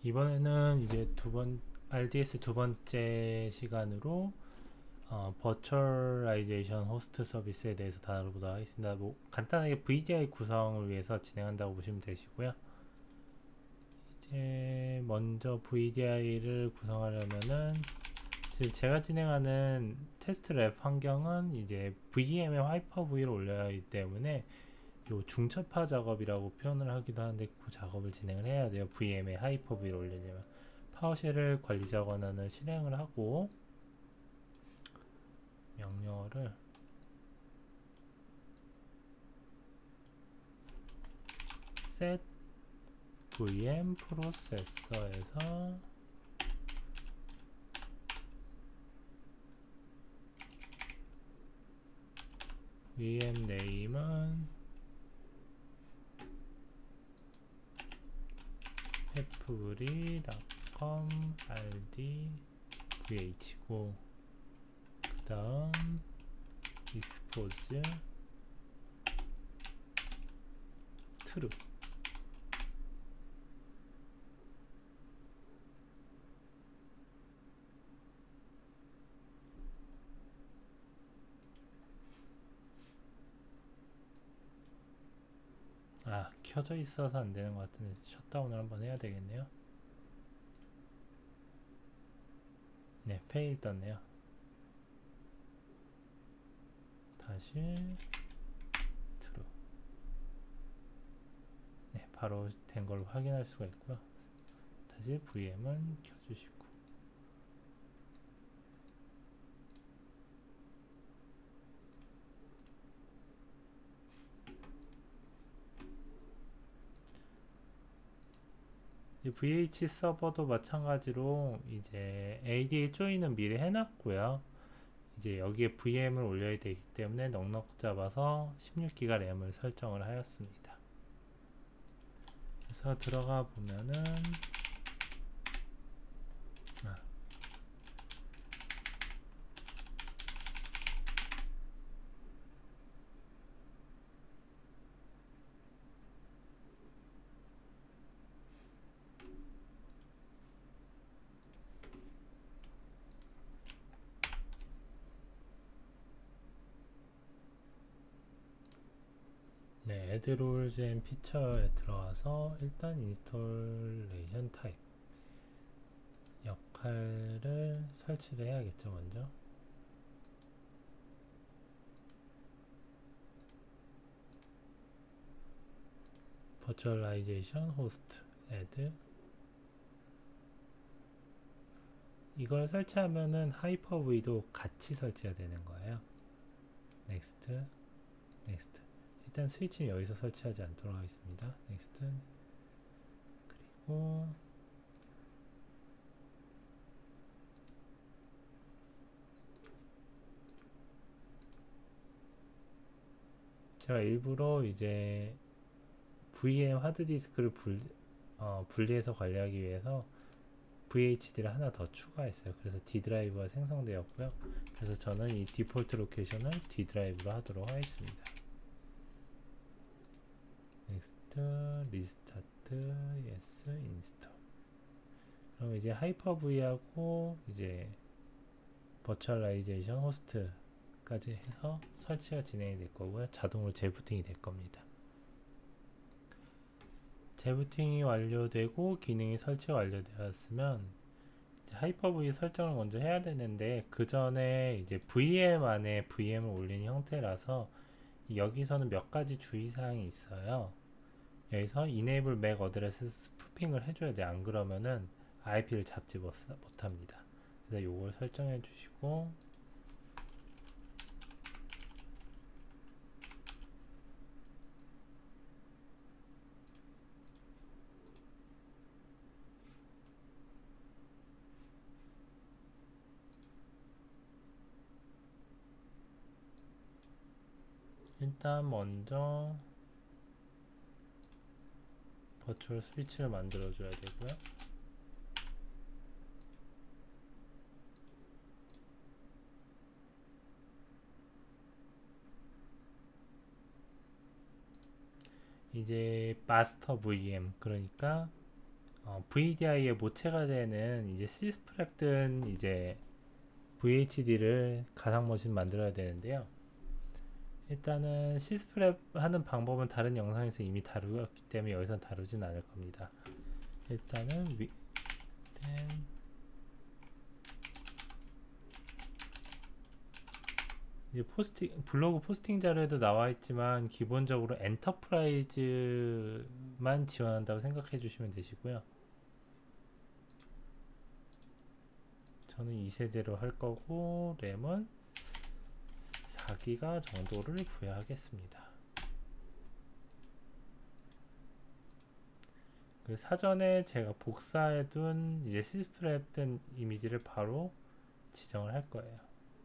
이번에는 이제 RDS 두 번째 시간으로 버추얼라이제이션 호스트 서비스에 대해서 다뤄보도록 하겠습니다. 뭐 간단하게 VDI 구성을 위해서 진행한다고 보시면 되시고요. 이제 먼저 VDI를 구성하려면은 지금 제가 진행하는 테스트 랩 환경은 이제 VM에 하이퍼V를 올려야 하기 때문에 요 중첩화 작업이라고 표현을 하기도 하는데 그 작업을 진행을 해야 돼요. VM에 하이퍼V를 올리려면 파워쉘을 관리자 권한을 실행을 하고 명령어를 set VM 프로세서에서 VM 네임은 fvri.com rd vh고 그 다음 expose true 켜져 있어서 안 되는 것 같은데 셧다운을 한번 해야 되겠네요. 네, 페일 떴네요. 다시 true. 네, 바로 된 걸로 확인할 수가 있고요. 다시 VM은 켜주시고 이 VH 서버도 마찬가지로 이제 ADA 조인은 미리 해놨고요. 이제 여기에 VM을 올려야 되기 때문에 넉넉 잡아서 16기가 램을 설정을 하였습니다. 그래서 들어가 보면은 네, add roles and feature에 들어와서 일단 installation type 역할을 설치를 해야겠죠. 먼저 virtualization host add 이걸 설치하면은 하이퍼V도 같이 설치가 되는 거예요. next next 일단 스위치는 여기서 설치하지 않도록 하겠습니다. next 그리고 제가 일부러 이제 VM 하드디스크를 분리해서 관리하기 위해서 VHD를 하나 더 추가했어요. 그래서 D 드라이브가 생성되었고요. 그래서 저는 이 디폴트 로케이션을 D 드라이브로 하도록 하겠습니다. next restart yes install 그럼 이제 하이퍼V하고 이제 버추얼라이제이션 호스트까지 해서 설치가 진행이 될 거고요. 자동으로 재부팅이 될 겁니다. 재부팅이 완료되고 기능이 설치가 완료되었으면 하이퍼V 설정을 먼저 해야 되는데 그 전에 이제 VM 안에 VM을 올린 형태라서 여기서는 몇 가지 주의사항이 있어요. 여기서 enable MAC address 스푸핑을 해줘야 돼. 안 그러면은 IP를 잡지 못합니다. 그래서 요걸 설정해 주시고 일단 먼저 버추얼 스위치를 만들어 줘야 되고요. 이제 마스터 VM 그러니까 VDI에 모체가 되는 이제 시스프랩든 이제 VHD를 가상 머신 만들어야 되는데요. 일단은 시스프랩 하는 방법은 다른 영상에서 이미 다루었기 때문에 여기서 다루진 않을 겁니다. 일단은 이제 블로그 포스팅 자료에도 나와 있지만 기본적으로 엔터프라이즈만 지원한다고 생각해 주시면 되시고요. 저는 2세대로 할 거고 램은 4기가 정도를 부여하겠습니다. 그리고 사전에 제가 복사해둔 이제 시스프랩된 이미지를 바로 지정을 할 거예요.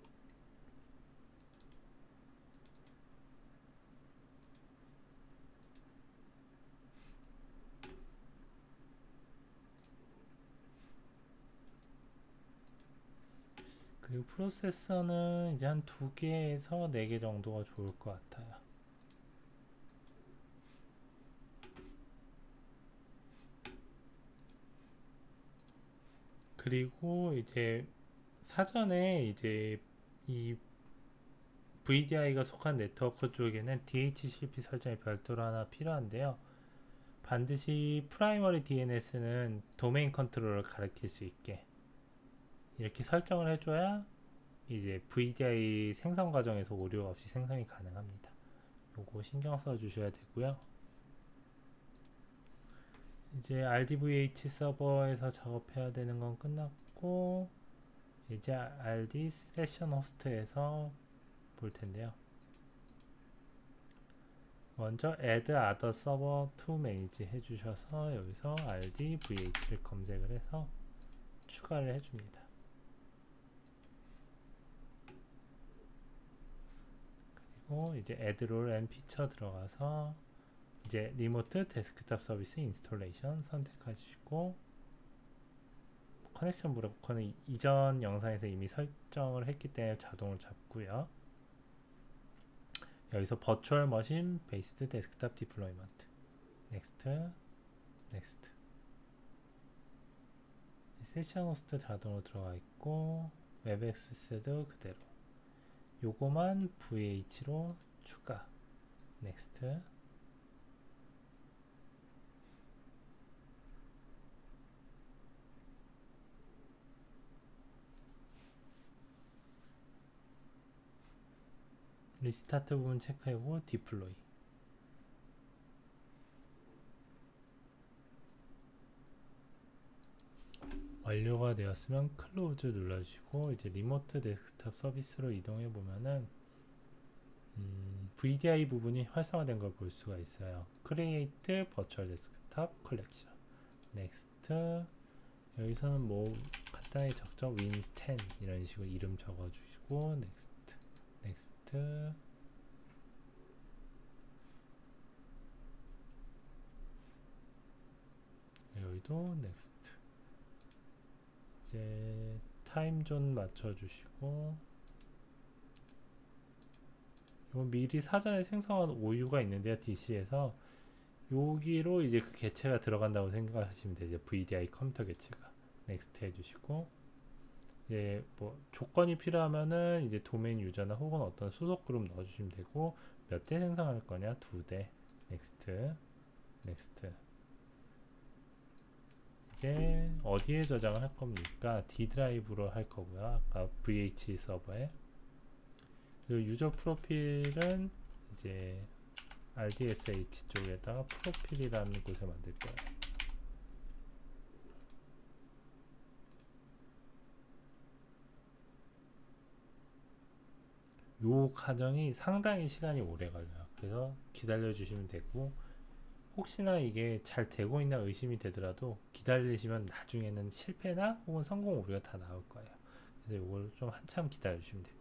그리고 프로세서는 이제 한 2개에서 4개 정도가 좋을 것 같아요. 그리고 이제 사전에 이제 이 VDI가 속한 네트워크 쪽에는 DHCP 설정이 별도로 하나 필요한데요. 반드시 프라이머리 DNS는 도메인 컨트롤을 가리킬 수 있게 이렇게 설정을 해줘야 이제 VDI 생성 과정에서 오류가 없이 생성이 가능합니다. 요거 신경 써 주셔야 되고요. 이제 RDVH 서버에서 작업해야 되는 건 끝났고 이제 RD 세션 호스트에서 볼 텐데요. 먼저 add other server to manage 해주셔서 여기서 RDVH를 검색을 해서 추가를 해줍니다. 그리고 이제 add role and feature 들어가서 이제 리모트 데스크탑 서비스 인스톨레이션 선택하시고 커넥션 브로커는 이전 영상에서 이미 설정을 했기 때문에 자동으로 잡고요. 여기서 버추얼 머신 베이스드 데스크탑 디플로이먼트 넥스트 넥스트 세션 호스트 자동으로 들어가 있고 웹 액세스도 그대로 요거만 VH로 추가 넥스트 리스타트 부분 체크하고 디플로이 완료가 되었으면 클로즈 눌러주시고 이제 리모트 데스크탑 서비스로 이동해 보면은 VDI 부분이 활성화된 걸 볼 수가 있어요. Create Virtual Desktop Collection Next 여기서는 뭐 간단히 적죠. Win10 이런 식으로 이름 적어주시고 Next Next 여기도 Next 이제 타임존 맞춰주시고 요 미리 사전에 생성한 OU가 있는데요. DC에서 여기로 이제 그 개체가 들어간다고 생각하시면 되죠. VDI 컴퓨터 개체가 넥스트 해주시고 이제 뭐 조건이 필요하면은 이제 도메인 유저나 혹은 어떤 소속 그룹 넣어주시면 되고 몇 대 생성할 거냐 2대 넥스트 넥스트 이제 어디에 저장을 할 겁니까? D 드라이브로 할 거고요. 아까 VH 서버에 그리고 유저 프로필은 이제 RDSH 쪽에다가 프로필이라는 곳에 만들 거예요. 요 과정이 상당히 시간이 오래 걸려요. 그래서 기다려 주시면 되고 혹시나 이게 잘 되고 있나 의심이 되더라도 기다리시면 나중에는 실패나 혹은 성공 오류가 다 나올 거예요. 그래서 이걸 좀 한참 기다려 주시면 됩니다.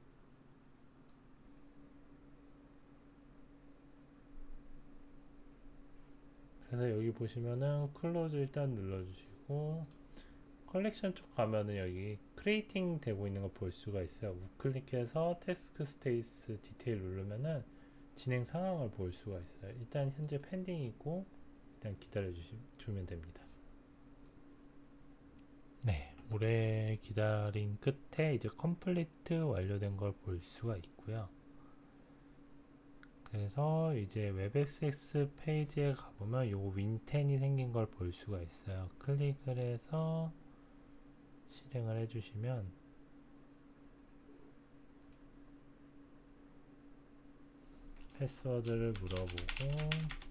그래서 여기 보시면은 클로즈 일단 눌러주시고 컬렉션 쪽 가면은 여기 크리에이팅 되고 있는 거 볼 수가 있어요. 우클릭해서 태스크 스테이스 디테일 누르면은 진행 상황을 볼 수가 있어요. 일단 현재 펜딩이고 일단 기다려 주면 됩니다. 오래 기다린 끝에 이제 컴플리트 완료된 걸 볼 수가 있고요. 그래서 이제 웹엑세스 페이지에 가보면 요 윈10이 생긴 걸 볼 수가 있어요. 클릭을 해서 실행을 해주시면 패스워드를 물어보고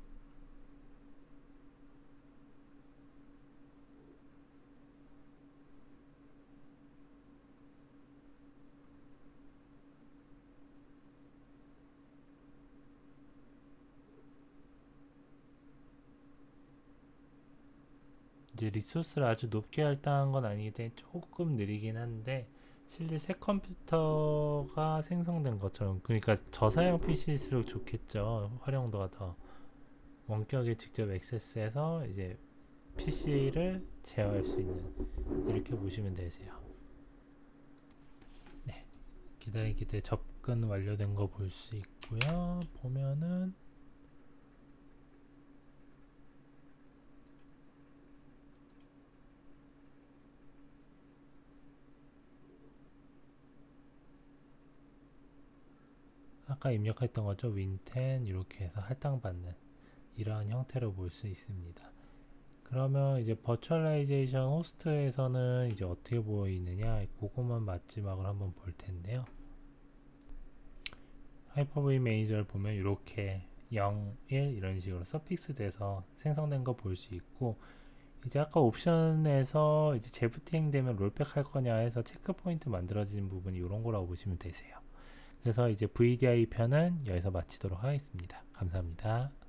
이제 리소스를 아주 높게 할당한 건 아니기 때문에 조금 느리긴 한데 실제 새 컴퓨터가 생성된 것처럼, 그러니까 저사양 PC일수록 좋겠죠. 활용도가 더 원격에 직접 액세스해서 이제 PC를 제어할 수 있는, 이렇게 보시면 되세요. 네, 기다리기 때 접근 완료된 거 볼 수 있고요. 보면은 아까 입력했던 거죠. 윈10 이렇게 해서 할당받는 이러한 형태로 볼 수 있습니다. 그러면 이제 버추얼라이제이션 호스트에서는 이제 어떻게 보이느냐, 그것만 마지막으로 한번 볼 텐데요. 하이퍼V 매니저를 보면 이렇게 0, 1 이런 식으로 서픽스 돼서 생성된 거 볼 수 있고, 이제 아까 옵션에서 이제 재부팅 되면 롤백 할 거냐 해서 체크 포인트 만들어진 부분이 이런 거라고 보시면 되세요. 그래서 이제 VDI 편은 여기서 마치도록 하겠습니다. 감사합니다.